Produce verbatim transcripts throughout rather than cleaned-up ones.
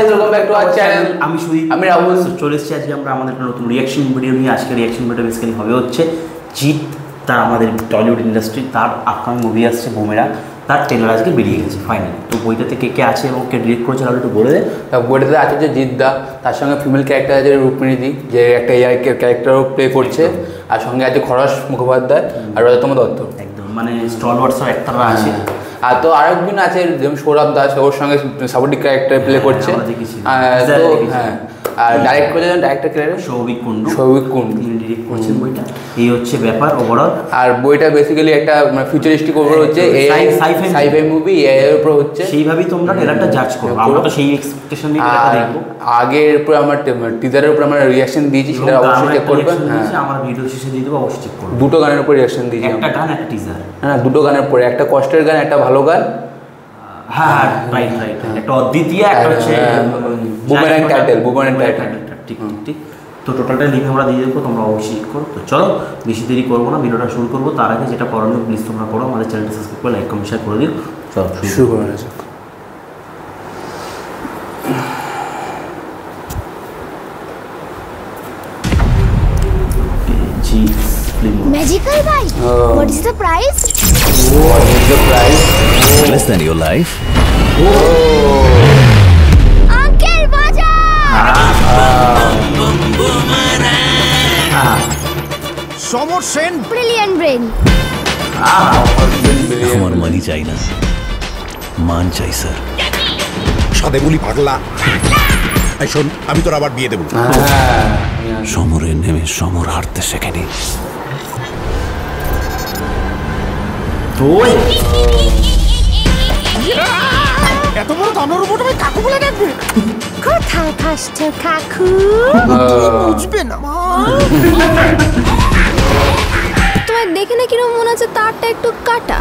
Welcome back to our channel. আমি সুদীপ, আমি রাহুল। চলে এসেছি আজকে আমরা আমাদের একটা নতুন রিয়াকশন ভিডিও নিয়ে। আজকে রিয়াকশন ভিডিও বেসিক্যালি হবে হচ্ছে জিৎ, তার আমাদের টলিউড ইন্ডাস্ট্রি, তার আপকামিং মুভি আসছে বুমেরাং, তার ট্রেলার আজকে বেরিয়ে গেছে ফাইনালি। তো বইটাতে কে কে আছে এবং কে ডিরেক্ট করেছে তাহলে একটু বলে দে। বইটাতে আছে যে জিৎ দা, তার সঙ্গে ফিমেল ক্যারেক্টার আছে রুক্মিণী, যে একটা এআই ক্যারেক্টারও প্লে করছে, আর সঙ্গে আছে খরচ মুখোপাধ্যায় আর রজতম দত্ত। একদম মানে স্টলওয়ার্ডসও একটারা আছে। আর তো আরেকজন আছে যেমন সৌরভ দাস, ওর সঙ্গে সাপোর্টিং ক্যারেক্টার প্লে করছে। হ্যাঁ, আর ডাইরেক্ট করেছে ডাইরেক্টর ক্যারেক্টার সৌভিক কুন্ডু। সৌভিক কুন্ডু তিনি ডিরেক্ট করছেন বইটা। এই হচ্ছে ব্যাপার ওভারঅল। আর বইটা বেসিক্যালি একটা মানে ফিউচারিস্টিক ওপর হচ্ছে, এআই সাইফাই মুভি এআই এর উপর হচ্ছে। সেইভাবেই তোমরা ট্রেলারটা জাজ করো, আমরা তো সেই এক্সপেকটেশন নিয়ে ট্রেলারটা দেখব। আগের উপর আমরা টিজারের উপর আমরা রিঅ্যাকশন দিয়েছি, সেটা অবশ্যই চেক করবেন। হ্যাঁ, আমার ভিডিও শেষে দিয়ে দেবো, অবশ্যই চেক করবেন। দুটো গানের উপর রিঅ্যাকশন দিয়েছি, একটা গান একটা টিজার। হ্যাঁ, দুটো গানের উপরে, একটা কষ্টের গান, একটা ভালো গান। হ্যাঁ রাইট রাইট একটা অদ্বিতীয়, একটা হচ্ছে বুমেরাং টাইটেল। বুমেরাং টাইটেল ঠিক ঠিক। তো টোটালটা লিঙ্ক আমরা দিয়ে দেবো, তোমরা অবশ্যই করো। তো চলো বেশি দেরি করবো না, ভিডিওটা শুরু করবো। তার আগে যেটা করণীয় প্লিজ তোমরা করো, আমাদের চ্যানেলটা সাবস্ক্রাইব করে লাইক কমেন্ট শেয়ার করে দিও। চলো শুরু করা যাক। Magical bike. Oh. What is the price? What is the price? Less than your life. Oh. Uncle Baja. Somor Sen. Brilliant brain. আমার মানি চাই না, মান চাই স্যার। সাদে বলি পাগলা। এই শোন, আমি তোর আবার বিয়ে দেবো। সমরে নেমে সমর হারতে শেখেনি। এত বড় দামের উপর তুমি কাকু বলে ডাকবে? কোথায় ফাসছো কাকু? বুঝবে না মা। তোমার দেখে না কিরকম মনে হচ্ছে তারটা একটু কাটা।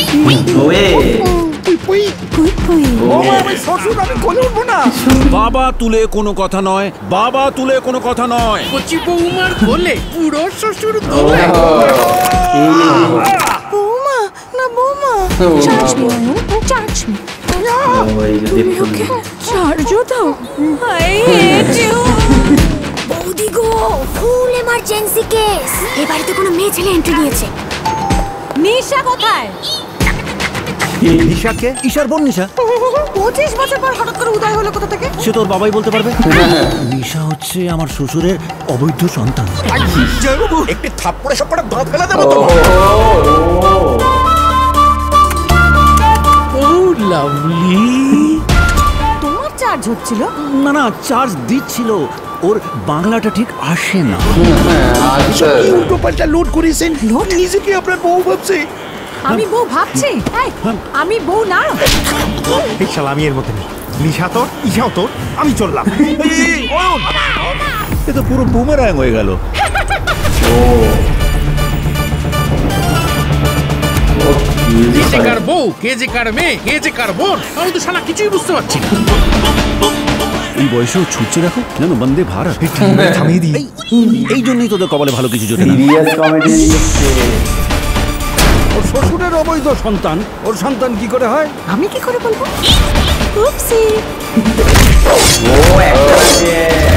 বাবা তুলে কোনো কথা নয়, বাবা তুলে কোনো কথা নয়। কচি বৌমার কোলে পুরো শ্বশুর বৌমা না বৌমা, চার্জ মি চার্জ মি তুমি ওকে চার্জও দাও। আই হেট ইউ বৌদি গো, ফুল এমার্জেন্সি কেস। এই বাড়িতে কোনো মেয়ে ছেলে এন্ট্রি নিয়েছে। নিশা কোথায়? নিশাকে? ঈশার বোন নিশা। পঁচিশ বছর পর হঠাৎ করে উদয় হলো কোথা থেকে? সে তোর বাবাই বলতে পারবে। নিশা হচ্ছে আমার শ্বশুরের অবৈধ সন্তান। একটি থাপ্পড়ে সপ্পড়ে দাঁত ফেলে দেবো তো। ও লাভলি। তোমার চার্জ হচ্ছিল? না না, চার্জ দিচ্ছিল। ওর বাংলাটা ঠিক আসে না। উল্টো পাল্টা লোড করেছেন, নিজেকে আপনার বউ ভাবছে। আমি বউ ভাবছি? আমি বউ না। এই শালা আমি এর মধ্যে নেই। নিশা তোর, ঈশাও তোর, আমি চললাম। এ তো পুরো বুমেরাং হয়ে গেল। কে যে কার বউ, কে যে কার মেয়ে, কে যে কার বোন, আমি তো শালা কিছুই বুঝতে পারছি না। এই বয়সেও ছুটছে দেখো, যেন বন্দে ভারত। থামিয়ে দিই। এই জন্যই তোদের কপালে ভালো কিছু জোটে না। Serious comedy. ওর শ্বশুরের অবৈধ সন্তান, ওর সন্তান কি করে হয়? আমি কি করে বলবো? উপসি। ও একটা আছে।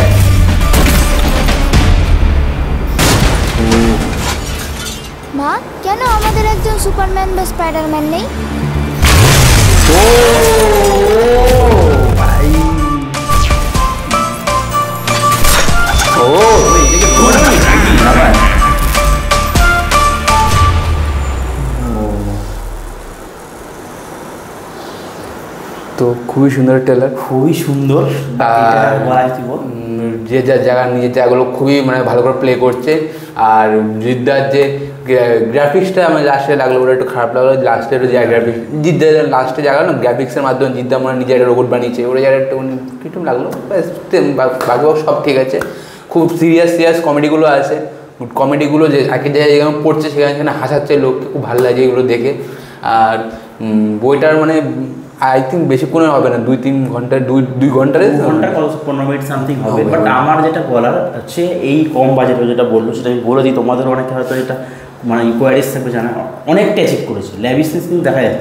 মা, কেন আমাদের একজন সুপারম্যান বা স্পাইডারম্যান নেই? ও ভাই, ও এইদিকে বড় না ভাই। তো খুবই সুন্দর ট্রেলার, খুবই সুন্দর। যে যা জায়গা নিজের জায়গাগুলো খুবই মানে ভালো করে প্লে করছে। আর জিদ্দার যে গ্রাফিক্সটা আমার লাস্টে লাগলো, ওটা একটু খারাপ লাগলো। লাস্টের যে গ্রাফিক্স, জিদ্দার লাস্টে জায়গা না গ্রাফিক্সের মাধ্যমে জিদ্দা মানে নিজের একটা রোবট বানিয়েছে, ওটা জায়গাটা একটু কিরকম লাগলো। বাকি সব ঠিক আছে। খুব সিরিয়াস সিরিয়াস কমেডিগুলো আছে, কমেডিগুলো যে একের জায়গায় যেখানে পড়ছে সেখানে সেখানে হাসাচ্ছে লোককে, খুব ভালো লাগে এগুলো দেখে। আর বইটার মানে আই থিঙ্ক বেশিক্ষণের হবে না, দুই তিন ঘন্টা দুই দুই ঘন্টার ঘন্টা পনেরো মিনিট সামথিং হবে। বাট আমার যেটা বলার হচ্ছে এই কম বাজেটে যেটা বললো সেটা আমি বলে দিই, তোমাদের অনেকে হয়তো এটা মানে ইনকোয়ারিজ থাকবে জানা, অনেকটা অ্যাচিভ করেছে। ল্যাভিশনেস কিন্তু দেখা যাচ্ছে।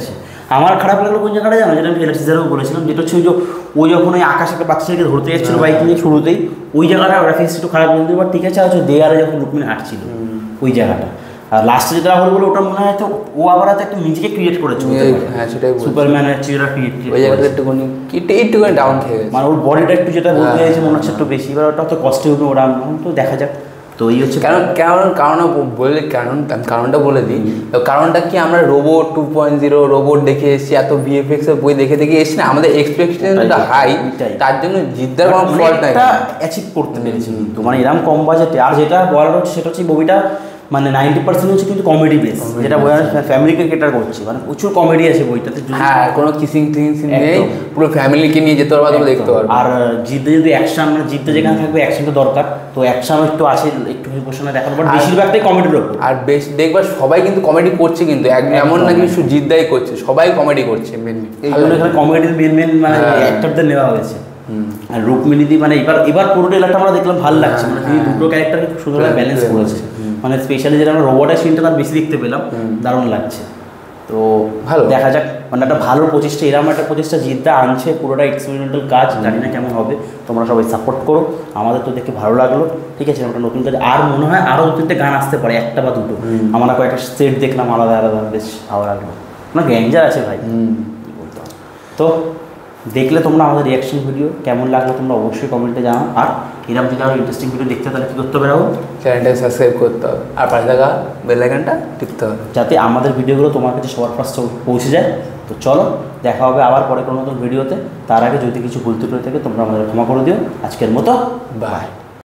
আমার খারাপ লাগলো কোন জায়গাটা জানো, যেটা আমি ট্রেলার টিজারেও বলেছিলাম, যেটা হচ্ছে ওই যে ও যখন ওই আকাশে একটা বাচ্চাকে ধরতে যাচ্ছিল বাইক নিয়ে শুরুতেই, ওই জায়গাটা গ্রাফিক্স একটু খারাপ কিন্তু, বাট ঠিক আছে। আর দেয়ারে যখন রুক্মিণী হাঁটছিল ওই জায়গাটা, আর লাস্টে যেটা রাহুল বলে ওটা মনে হয় তো ও আবার হয়তো একটু নিজেকে ক্রিয়েট করেছে। হ্যাঁ সেটাই সুপারম্যানের চেহারা ক্রিয়েট ওই জায়গাটা একটুখানি একটুখানি ডাউন খেয়ে গেছে, মানে ওর বডিটা একটু যেটা বলতে চাইছে মনে হচ্ছে একটু বেশি, এবার ওটা তো কষ্টে হবে ওরা, তো দেখা যাক। তো এই হচ্ছে কারণ কারণ কারণ বললে কারণ কারণটা বলে দিই, তো কারণটা কি আমরা robot two point zero robot দেখে এসেছি, এত ভিএফএক্স এর বই দেখে দেখে এসেছি না, আমাদের এক্সপেকটেশনটা হাই, তার জন্য জিদ্দার কোনো ফল্ট নাই, অ্যাচিভ করতে পেরেছি কিন্তু মানে এরকম কম বাজেটে। আর যেটা বলার হচ্ছে সেটা হচ্ছে বইটা মানে নাইনটি পার্সেন্ট হচ্ছে কিন্তু কমেডি বেস, যেটা বই ফ্যামিলিকে কেটার করছে, মানে প্রচুর কমেডি আছে বইটাতে। হ্যাঁ কোনো কিসিং টিসিং নেই, পুরো ফ্যামিলিকে নিয়ে যেতে পারবো, তোমরা দেখতে পারবো। আর জিদ্দে যদি অ্যাকশন, মানে জিদ্দে যেখানে থাকবে অ্যাকশনটা দরকার, তো অ্যাকশন একটু আছে একটু পোর্শনে দেখানো, বাট বেশিরভাগটাই কমেডির ওপর। আর বেশ দেখবা সবাই কিন্তু কমেডি করছে, কিন্তু এমন না কিছু জিদ্দাই করছে, সবাই কমেডি করছে মেনলি, এই জন্য এখানে কমেডির মেন মেন মানে অ্যাক্টরদের নেওয়া হয়েছে। আর রুক্মিণীদি মানে এবার এবার পুরো ট্রেলারটা আমরা দেখলাম ভালো লাগছে, মানে তিনি দুটো ক্যারেক্টারকে খুব সুন্দর ব্যালেন্স করেছে, মানে স্পেশালি যেটা আমরা রোবটের সিনটা তার বেশি দেখতে পেলাম, দারুণ লাগছে। তো ভালো দেখা যাক, মানে একটা ভালো প্রচেষ্টা, এরকম একটা প্রচেষ্টা জিদ্দা আনছে, পুরোটা এক্সপেরিমেন্টাল কাজ, জানি না কেমন হবে, তোমরা সবাই সাপোর্ট করো, আমাদের তো দেখে ভালো লাগলো, ঠিক আছে। একটা নতুন কাজ, আর মনে হয় আরও দু তিনটে গান আসতে পারে, একটা বা দুটো, আমরা কয়েকটা সেট দেখলাম আলাদা আলাদা, বেশ ভালো লাগলো, না গ্যাঞ্জার আছে ভাই বলতাম। তো দেখলে তোমরা আমাদের রিয়াকশন ভিডিও কেমন লাগলো তোমরা অবশ্যই কমেন্টে জানাও, আর এরকম যদি আরও ইন্টারেস্টিং ভিডিও দেখতে তাহলে কী করতে হবে রাহুল? চ্যানেলটাকে সাবস্ক্রাইব করতে হবে আর পাশে থাকা বেল আইকনটা টিপতে হবে, যাতে আমাদের ভিডিওগুলো তোমার কাছে সবার ফার্স্ট পৌঁছে যায়। তো চলো দেখা হবে আবার পরে কোনো নতুন ভিডিওতে, তার আগে যদি কিছু ভুল ত্রুটি থাকে তোমরা আমাদের ক্ষমা করে দিও, আজকের মতো বাই।